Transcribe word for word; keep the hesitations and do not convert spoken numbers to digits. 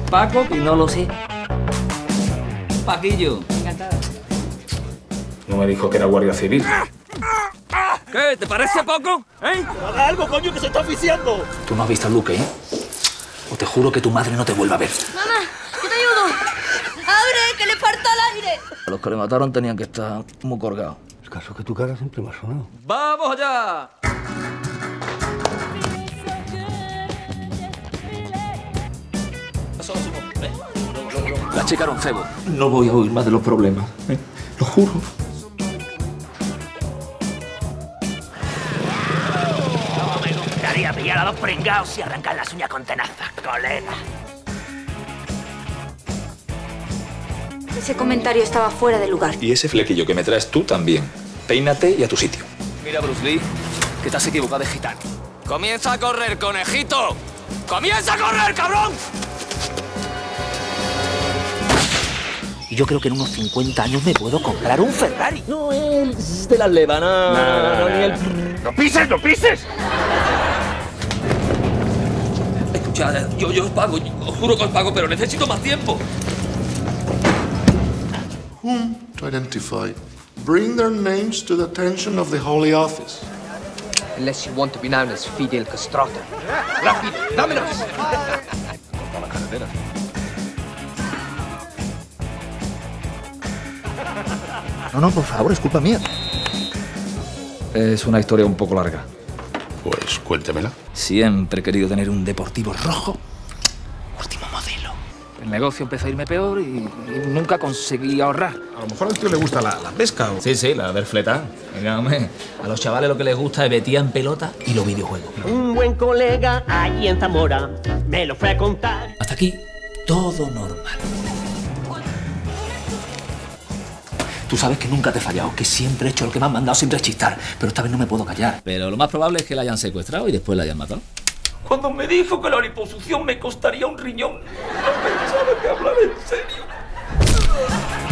Paco, y no lo sé. Paquillo. Encantado. No me dijo que era guardia civil. ¿Qué? ¿Te parece poco? ¿Eh? ¡Haga algo, coño, que se está asfixiando! Tú no has visto a Luque, ¿eh? O te juro que tu madre no te vuelva a ver. Mamá, yo te ayudo. ¡Abre, que le falta el aire! Los que le mataron tenían que estar muy colgados. El caso es que tu cara siempre me ha sonado. ¡Vamos allá! La chica era un cebo. No voy a oír más de los problemas, ¿eh? Lo juro. ¿Cómo me gustaría pillar a dos pringaos y arrancar las uñas con tenazas, colega? Ese comentario estaba fuera de lugar. Y ese flequillo que me traes tú también. Peínate y a tu sitio. Mira, Bruce Lee, que te has equivocado de gitano. ¡Comienza a correr, conejito! ¡Comienza a correr, cabrón! Y yo creo que en unos cincuenta años me puedo comprar un Ferrari. No, es de las levas, no, no, no, ni el... ¡No pises, no pises! Escuchad, yo, yo os pago, yo os juro que os pago, pero necesito más tiempo. Whom to identify. Bring their names to the attention of the Holy Office. Unless you want to be known as Fidel Castro. ¡Rápido! ¡Dámelos! Corta la carretera. No, no, por favor, es culpa mía. Es una historia un poco larga. Pues cuéntemela. Siempre he querido tener un deportivo rojo. Último modelo. El negocio empezó a irme peor y, y nunca conseguí ahorrar. A lo mejor al tío le gusta la, la pesca. ¿O? Sí, sí, la del fletán. Venga, hombre, a los chavales lo que les gusta es betía en pelota y los videojuegos. Un buen colega allí en Zamora me lo fue a contar. Hasta aquí, todo normal. Tú sabes que nunca te he fallado, que siempre he hecho lo que me han mandado, siempre es chistar. Pero esta vez no me puedo callar. Pero lo más probable es que la hayan secuestrado y después la hayan matado. Cuando me dijo que la liposucción me costaría un riñón, no pensaba que hablar en serio.